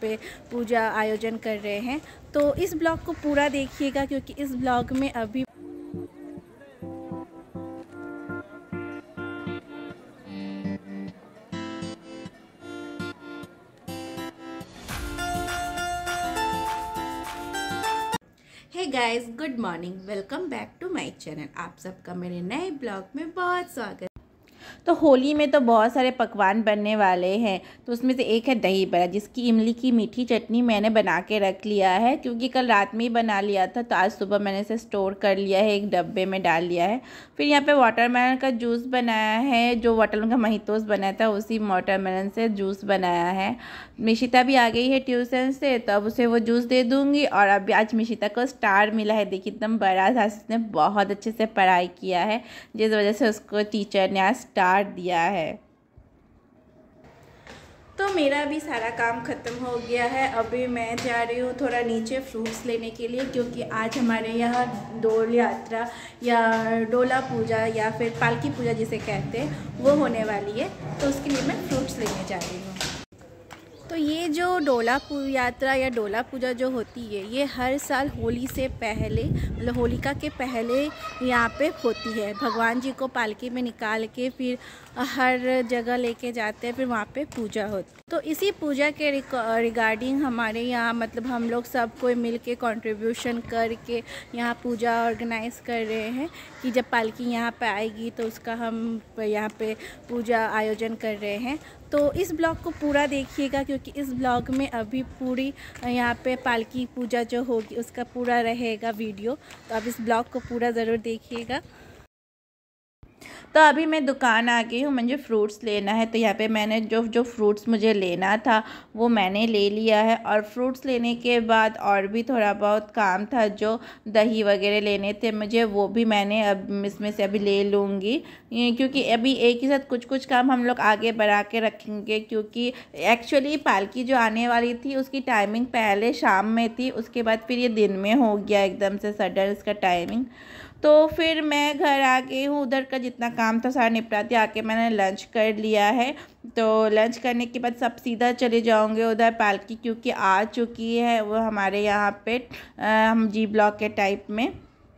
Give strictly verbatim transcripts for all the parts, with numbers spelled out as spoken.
पे पूजा आयोजन कर रहे हैं। तो इस ब्लॉग को पूरा देखिएगा क्योंकि इस ब्लॉग में अभी hey guys, good morning, welcome back to my channel. आप सबका मेरे नए ब्लॉग में बहुत स्वागत। तो होली में तो बहुत सारे पकवान बनने वाले हैं, तो उसमें से एक है दही बड़ा, जिसकी इमली की मीठी चटनी मैंने बना के रख लिया है क्योंकि कल रात में ही बना लिया था, तो आज सुबह मैंने इसे स्टोर कर लिया है, एक डब्बे में डाल लिया है। फिर यहाँ पे वाटरमेलन का जूस बनाया है, जो वाटरमेलन का महितोस बनाया था उसी वाटरमेलन से जूस बनाया है। मिशिता भी आ गई है ट्यूशन से, तो अब उसे वो जूस दे दूँगी। और अभी आज मिशिता को स्टार मिला है, देखिए एकदम बड़ा था, उसने बहुत अच्छे से पढ़ाई किया है, जिस वजह से उसको टीचर ने आज स्टार दिया है। तो मेरा भी सारा काम ख़त्म हो गया है। अभी मैं जा रही हूँ थोड़ा नीचे फ्रूट्स लेने के लिए, क्योंकि आज हमारे यहाँ डोल यात्रा या डोला पूजा या फिर पालकी पूजा जिसे कहते हैं वो होने वाली है, तो उसके लिए मैं फ्रूट्स लेने जा रही हूँ। तो ये जो डोला यात्रा या डोला पूजा जो होती है, ये हर साल होली से पहले, मतलब होलिका के पहले यहाँ पे होती है। भगवान जी को पालकी में निकाल के फिर हर जगह लेके जाते हैं, फिर वहाँ पे पूजा होती है। तो इसी पूजा के रिगार्डिंग हमारे यहाँ, मतलब हम लोग सब कोई मिल के कॉन्ट्रीब्यूशन करके यहाँ पूजा ऑर्गेनाइज़ कर रहे हैं कि जब पालकी यहाँ पे आएगी तो उसका हम यहाँ पे पूजा आयोजन कर रहे हैं। तो इस ब्लॉग को पूरा देखिएगा क्योंकि इस ब्लॉग में अभी पूरी यहाँ पे पालकी पूजा जो होगी उसका पूरा रहेगा वीडियो, तो आप इस ब्लॉग को पूरा ज़रूर देखिएगा। तो अभी मैं दुकान आ गई हूँ, मुझे फ्रूट्स लेना है। तो यहाँ पे मैंने जो जो फ्रूट्स मुझे लेना था वो मैंने ले लिया है, और फ्रूट्स लेने के बाद और भी थोड़ा बहुत काम था, जो दही वगैरह लेने थे मुझे, वो भी मैंने अब इसमें से अभी ले लूँगी, क्योंकि अभी एक ही साथ कुछ कुछ काम हम लोग आगे बढ़ा के रखेंगे। क्योंकि एक्चुअली पालकी जो आने वाली थी उसकी टाइमिंग पहले शाम में थी, उसके बाद फिर ये दिन में हो गया एकदम से सडन इसका टाइमिंग। तो फिर मैं घर आ गई हूँ, उधर का जितना काम था सारा निपटाते आके मैंने लंच कर लिया है। तो लंच करने के बाद सब सीधा चले जाओगे उधर पालकी, क्योंकि आ चुकी है वो हमारे यहाँ पे हम जी ब्लॉक के टाइप में।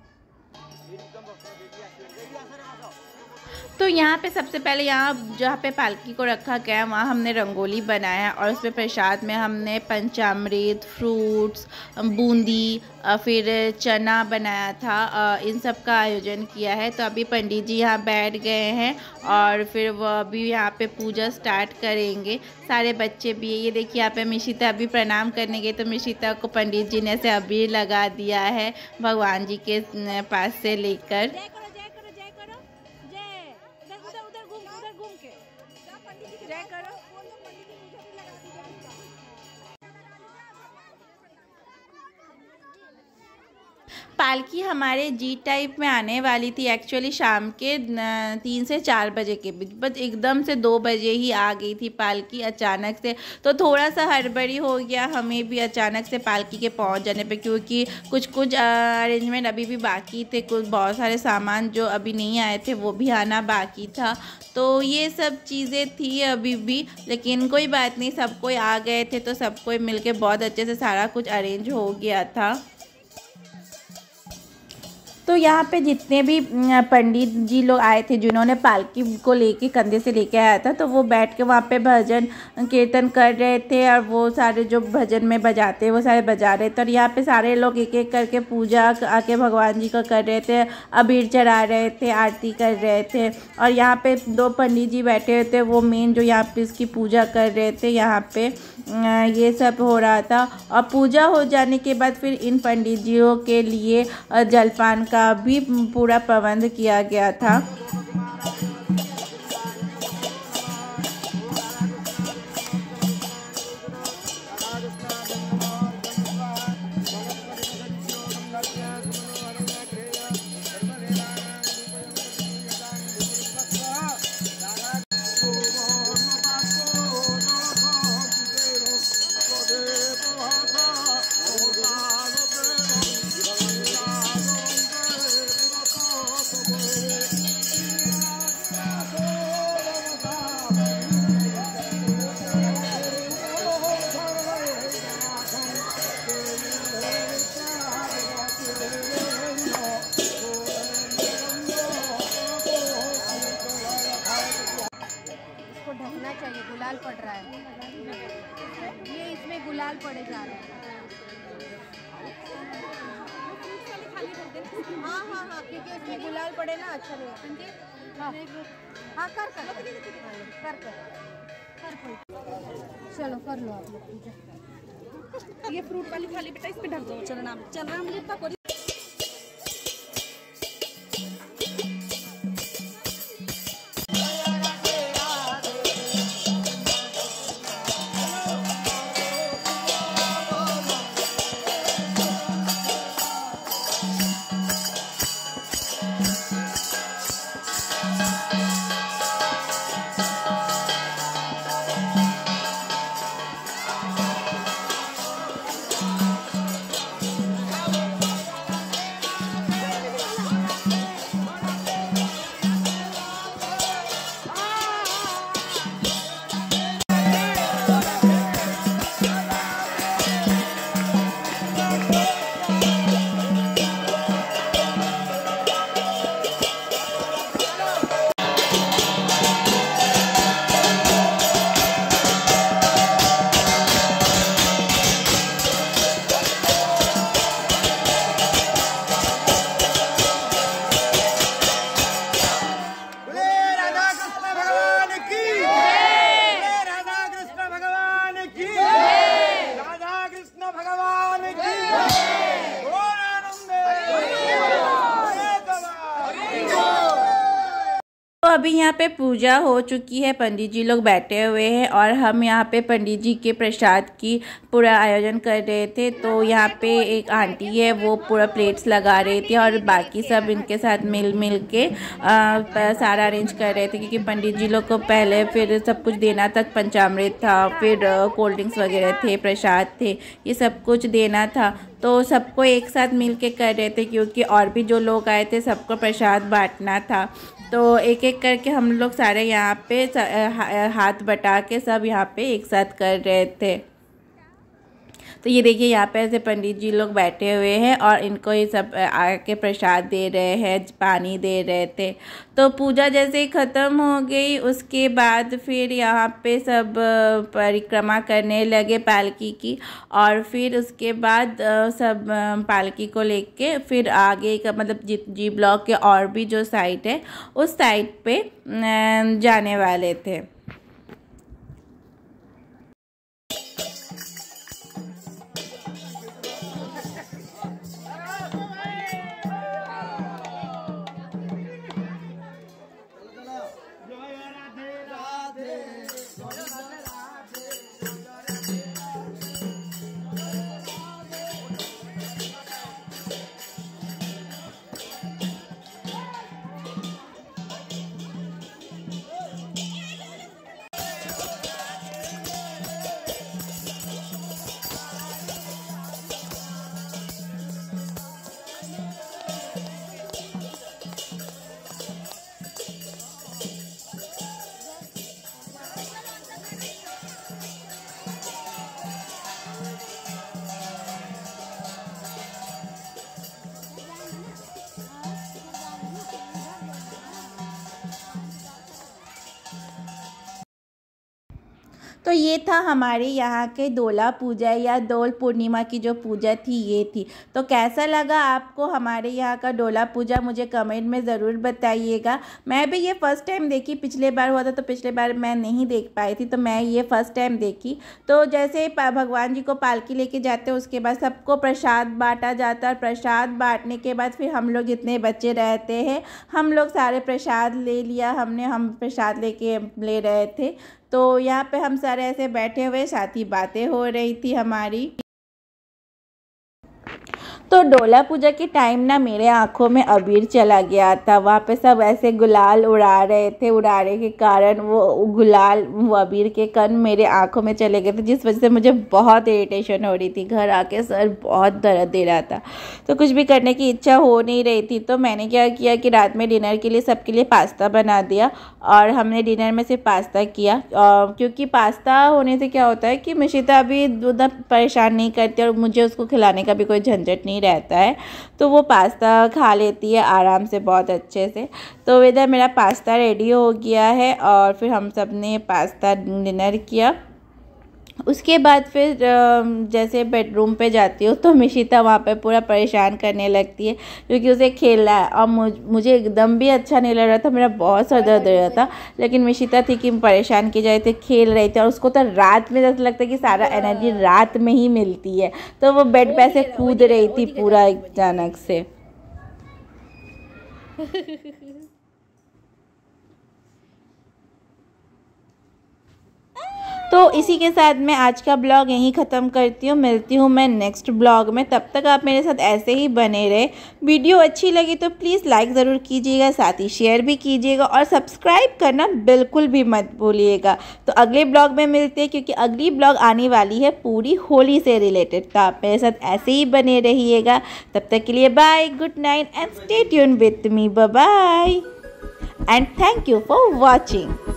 तो यहाँ पे सबसे पहले यहाँ जहाँ पे पालकी को रखा गया है वहाँ हमने रंगोली बनाया, और उसमें प्रसाद में हमने पंचामृत, फ्रूट्स, बूंदी, फिर चना बनाया था, इन सब का आयोजन किया है। तो अभी पंडित जी यहाँ बैठ गए हैं और फिर वो अभी यहाँ पे पूजा स्टार्ट करेंगे। सारे बच्चे भी, ये देखिए यहाँ पे मिशिता अभी प्रणाम करने गए, तो मिशिता को पंडित जी ने से अबीर लगा दिया है भगवान जी के पास से लेकर। पालकी हमारे जी टाइप में आने वाली थी एक्चुअली शाम के तीन से चार बजे के बीच, बस एकदम से दो बजे ही आ गई थी पालकी अचानक से। तो थोड़ा सा हड़बड़ी हो गया हमें भी अचानक से पालकी के पहुंच जाने पे, क्योंकि कुछ कुछ अरेंजमेंट अभी भी बाकी थे, कुछ बहुत सारे सामान जो अभी नहीं आए थे वो भी आना बाकी था। तो ये सब चीज़ें थी अभी भी, लेकिन कोई बात नहीं, सब कोई आ गए थे तो सब कोई मिल के बहुत अच्छे से सारा कुछ अरेंज हो गया था। तो यहाँ पे जितने भी पंडित जी लोग आए थे जिन्होंने पालकी को लेके कंधे से लेके आया था, तो वो बैठ के वहाँ पे भजन कीर्तन कर रहे थे, और वो सारे जो भजन में बजाते हैं वो सारे बजा रहे थे। और यहाँ पे सारे लोग एक एक करके पूजा आके भगवान जी का कर रहे थे, अबीर चढ़ा रहे थे, आरती कर रहे थे। और यहाँ पे दो पंडित जी बैठे हुए थे, वो मेन जो यहाँ पे इसकी पूजा कर रहे थे। यहाँ पे ये सब हो रहा था, और पूजा हो जाने के बाद फिर इन पंडित जियों के लिए जलपान का भी पूरा प्रबंध किया गया था। गुलाल पड़ रहा है, ये इसमें गुलाल पड़े जा रहा है। हाँ हाँ हाँ, क्योंकि उसमें गुलाल पड़े ना अच्छा लगेगा। हाँ हाँ, कर कर कर कर कर कर चलो कर लो आप लोग। ये फ्रूट वाली थाली बेटा इस पे ढक दो। चल नाम चल रहा मुझे इतना। अभी यहाँ पे पूजा हो चुकी है, पंडित जी लोग बैठे हुए हैं और हम यहाँ पे पंडित जी के प्रसाद की पूरा आयोजन कर रहे थे। तो यहाँ पे एक आंटी है वो पूरा प्लेट्स लगा रही थी और बाकी सब इनके साथ मिल मिल के आ, सारा अरेंज कर रहे थे, क्योंकि पंडित जी लोग को पहले फिर सब कुछ देना था। पंचामृत था, फिर कोल्ड ड्रिंक्स वगैरह थे, प्रसाद थे, ये सब कुछ देना था। तो सबको एक साथ मिल के कर रहे थे, क्योंकि और भी जो लोग आए थे सबको प्रसाद बांटना था। तो एक एक करके हम लोग सारे यहाँ पे हाथ बटा के सब यहाँ पे एक साथ कर रहे थे। तो ये देखिए यहाँ पे ऐसे पंडित जी लोग बैठे हुए हैं और इनको ये सब आके प्रसाद दे रहे हैं, पानी दे रहे थे। तो पूजा जैसे ही ख़त्म हो गई उसके बाद फिर यहाँ पे सब परिक्रमा करने लगे पालकी की, और फिर उसके बाद सब पालकी को लेके फिर आगे का मतलब जी जी ब्लॉक के और भी जो साइड है उस साइड पे जाने वाले थे। तो ये था हमारे यहाँ के डोला पूजा या डोल पूर्णिमा की जो पूजा थी ये थी। तो कैसा लगा आपको हमारे यहाँ का डोला पूजा मुझे कमेंट में ज़रूर बताइएगा। मैं भी ये फ़र्स्ट टाइम देखी, पिछले बार हुआ था तो पिछले बार मैं नहीं देख पाई थी, तो मैं ये फ़र्स्ट टाइम देखी। तो जैसे भगवान जी को पालकी लेके जाते हैं उसके बाद सबको प्रसाद बांटा जाता है, और प्रसाद बांटने के बाद फिर हम लोग जितने बच्चे रहते हैं हम लोग सारे प्रसाद ले लिया हमने, हम प्रसाद लेके ले रहे थे। तो यहाँ पे हम सारे ऐसे बैठे हुए साथ ही बातें हो रही थी हमारी। तो डोला पूजा के टाइम ना मेरे आंखों में अबीर चला गया था। वहाँ पे सब ऐसे गुलाल उड़ा रहे थे, उड़ाने के कारण वो गुलाल वो अबीर के कण मेरे आंखों में चले गए थे, जिस वजह से मुझे बहुत इरिटेशन हो रही थी। घर आके सर बहुत दर्द दे रहा था, तो कुछ भी करने की इच्छा हो नहीं रही थी। तो मैंने क्या किया कि रात में डिनर के लिए सबके लिए पास्ता बना दिया, और हमने डिनर में सिर्फ पास्ता किया। क्योंकि पास्ता होने से क्या होता है कि मिशिता अभी उतना परेशान नहीं करती और मुझे उसको खिलाने का भी कोई झंझट नहीं नहीं रहता है, तो वो पास्ता खा लेती है आराम से बहुत अच्छे से। तो इधर मेरा पास्ता रेडी हो गया है और फिर हम सब ने पास्ता डिनर किया। उसके बाद फिर जैसे बेडरूम पे जाती हूँ तो मिशिता वहाँ पे पूरा परेशान करने लगती है क्योंकि उसे खेलना है और मुझ, मुझे एकदम भी अच्छा नहीं लग रहा था, मेरा बहुत सर दर्द हो रहा था। लेकिन मिशिता थी कि परेशान की जाए थे, खेल रही थी और उसको तो रात में जैसा लगता है कि सारा एनर्जी रात में ही मिलती है, तो वो बेड पे ऐसे कूद रही थी पूरा अचानक से। तो इसी के साथ मैं आज का ब्लॉग यहीं ख़त्म करती हूँ। मिलती हूँ मैं नेक्स्ट ब्लॉग में, तब तक आप मेरे साथ ऐसे ही बने रहे। वीडियो अच्छी लगी तो प्लीज़ लाइक ज़रूर कीजिएगा, साथ ही शेयर भी कीजिएगा और सब्सक्राइब करना बिल्कुल भी मत भूलिएगा। तो अगले ब्लॉग में मिलते हैं क्योंकि अगली ब्लॉग आने वाली है पूरी होली से रिलेटेड। तो आप मेरे साथ ऐसे ही बने रहिएगा। तब तक के लिए bye, good night and stay tuned with me, bye bye and thank you for watching.